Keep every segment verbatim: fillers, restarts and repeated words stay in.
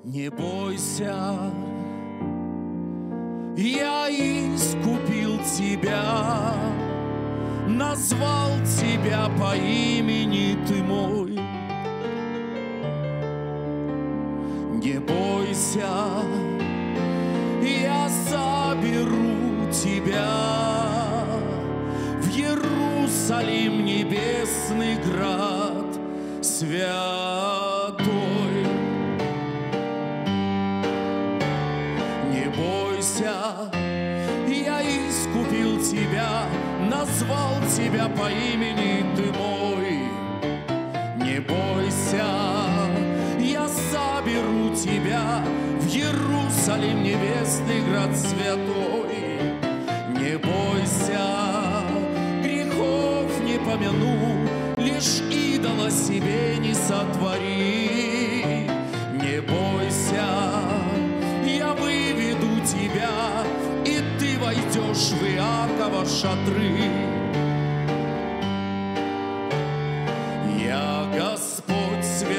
Не бойся, я искупил тебя, назвал тебя по имени ты мой. Не бойся, я заберу тебя в Иерусалим, небесный град святой. Не бойся, я искупил тебя, назвал тебя по имени ты мой. Не бойся, я заберу тебя в Иерусалим, небесный град святой. Не бойся, грехов не помяну, лишь идола себе не сотвори. Не бойся, я выведу тебя, и ты войдешь в Иакова шатры. Я Господь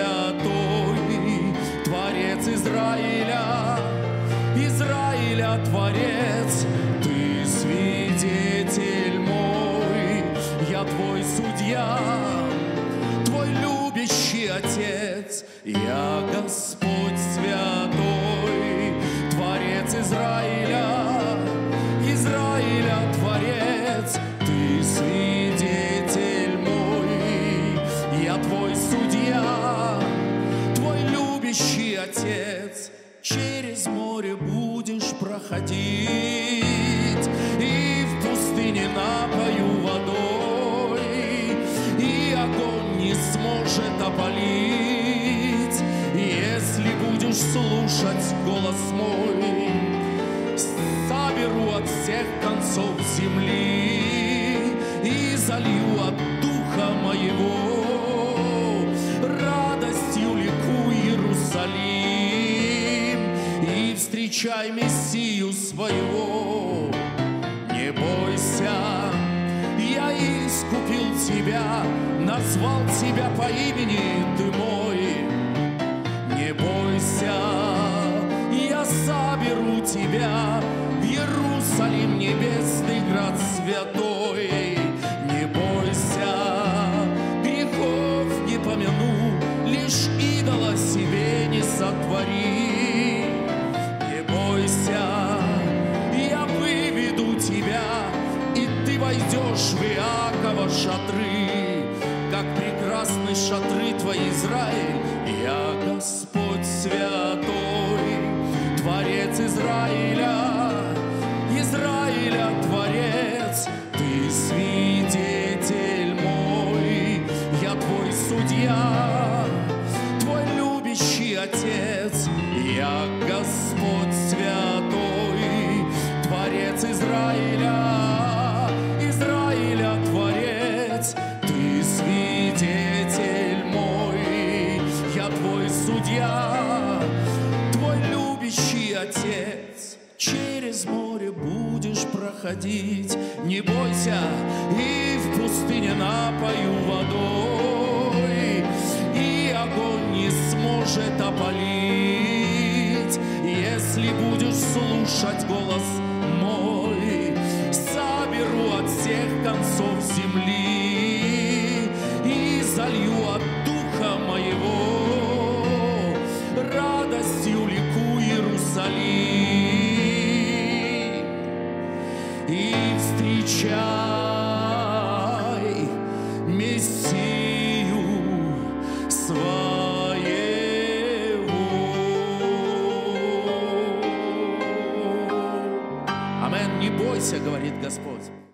святой, Творец Израиля, Израиля Творец, ты свидетель мой, я твой судья, твой любящий Отец. Я Господь святой, Творец Израиля, Израиля Творец, ты свидетель мой, я твой судья, твой любящий Отец. Через море будешь проходить, и в пустыне напою водой, и огонь не сможет опалить, если будешь слушать голос мой. Соберу от всех концов земли и залью от духа моего, радостью ликуй, Иерусалим, и встречай Мессию своего. Не бойся, я искупил тебя, назвал тебя по имени ты мой. Не бойся, я заберу тебя в Иерусалим, небесный град святой. Не бойся, грехов не помяну, лишь идола себе не сотвори. Не бойся, я выведу тебя, и ты войдешь в Иакова шатры. Как прекрасны шатры твои, Израиль. Я Господь святой, Творец Израиля, Израиля Творец, ты свидетель мой, я твой судья, твой любящий Отец. Я Господь святой, Творец Израиля, Израиля Творец, ты свидетель мой, я твой судья, твой любящий Отец. Через море будешь проходить, не бойся, и в пустыне напою водой, и огонь не сможет опалить, если будешь слушать голос мой. Соберу от всех концов земли и залью от духа моего, радостью ликуй, Иерусалим, и встречай Мессию своего. Амен. Не бойся, говорит Господь.